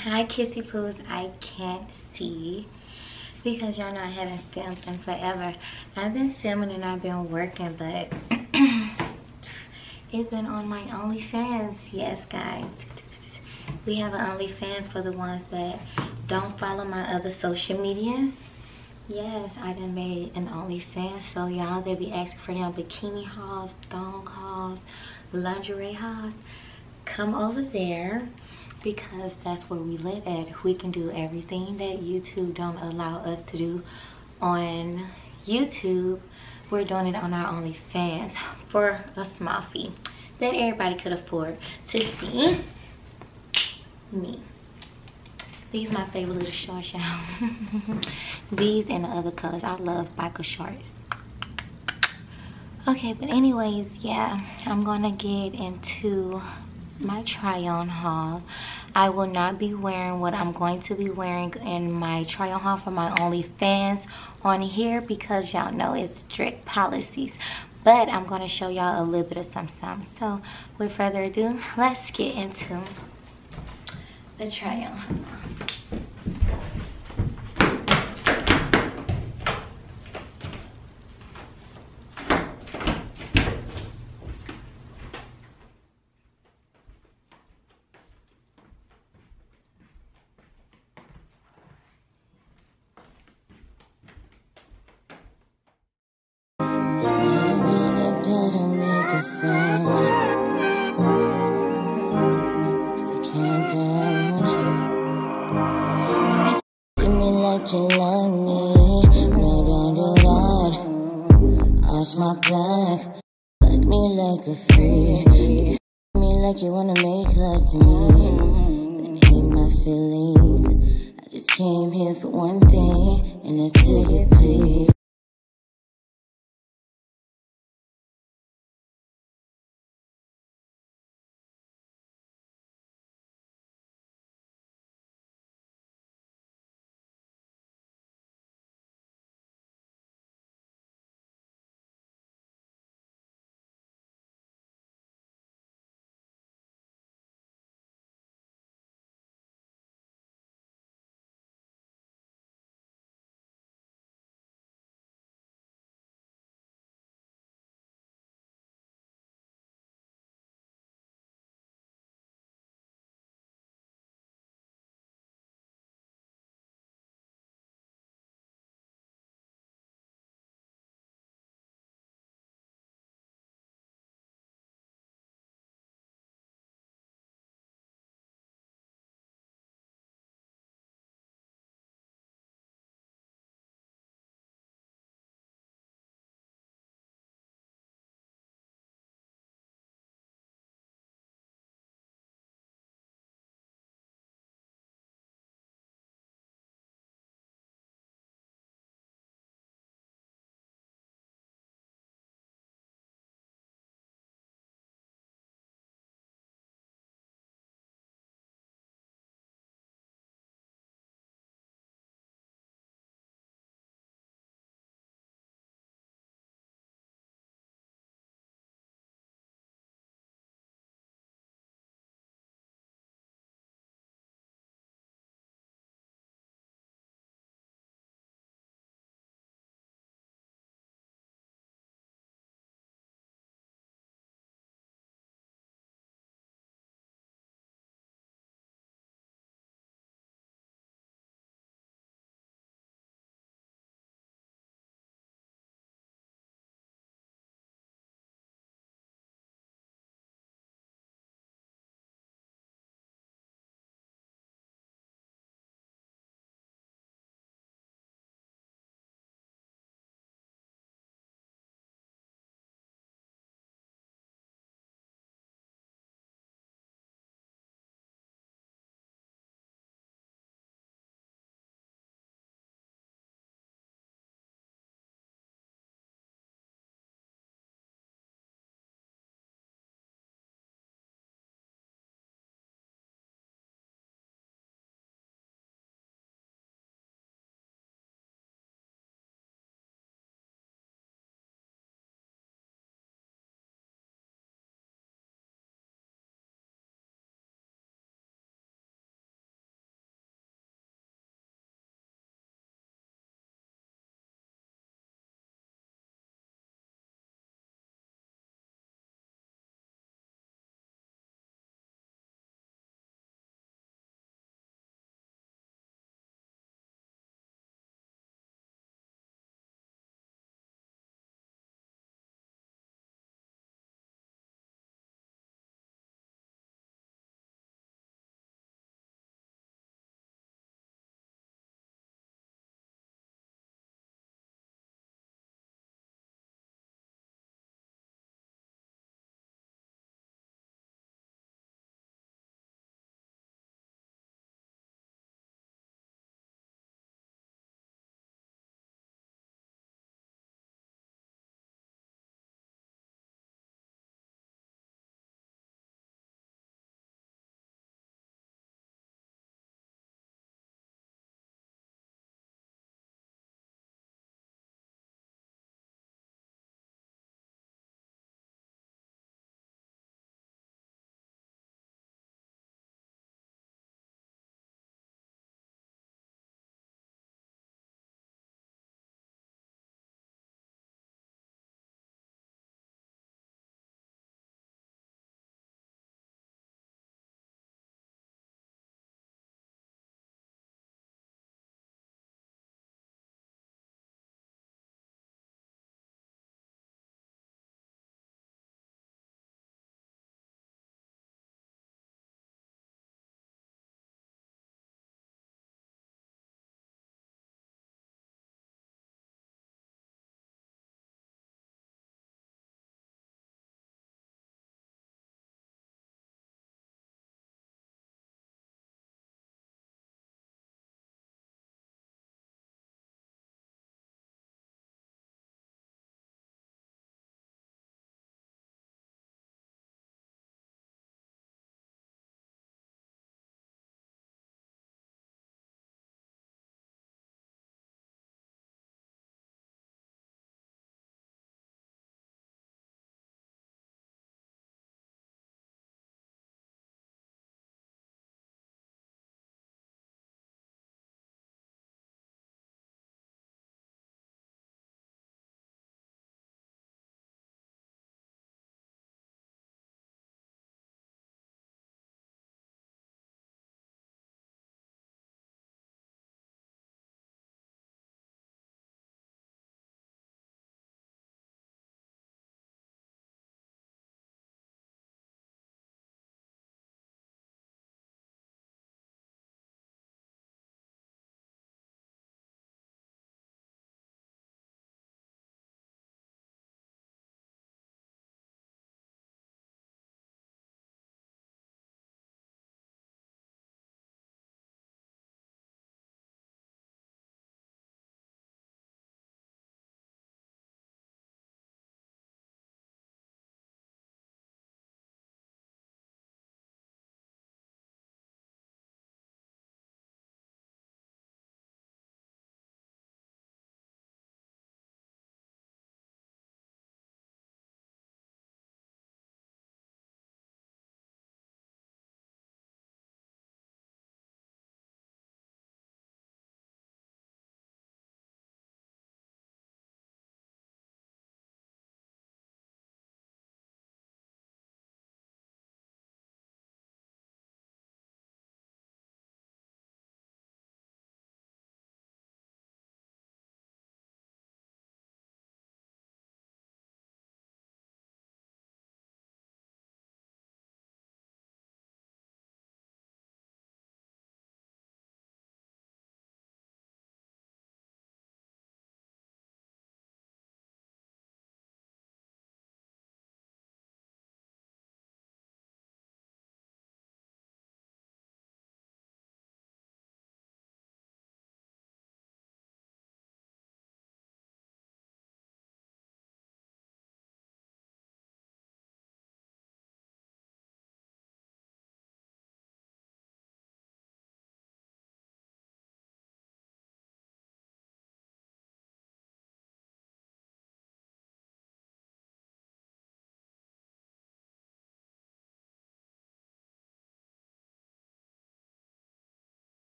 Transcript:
Hi Kissy Poos. I can't see because y'all know I haven't filmed in forever. I've been filming and I've been working, but it's been on my OnlyFans. Yes guys, we have an OnlyFans for the ones that don't follow my other social medias. Yes, I done made an OnlyFans, so y'all they be asking for them bikini hauls, thong hauls, lingerie hauls. Come over there because that's where we lit at. We can do everything that YouTube don't allow us to do on YouTube. We're doing it on our OnlyFans for a small fee that everybody could afford to see me. These my favorite little shorts, y'all. These and the other colors. I love biker shorts. Okay, but anyways, yeah, I'm gonna get into my try on haul. I will not be wearing what I'm going to be wearing in my try on haul for my OnlyFans on here because y'all know it's strict policies. But I'm gonna show y'all a little bit of something. So with further ado, let's get into the try on haul. Don't make a sound. So calm down. You me like you love me. No, don't do that. Arch my back. Fuck me like a freak. Me like you wanna make love to me. Then hate my feelings. I just came here for one thing, and that's to get pleased.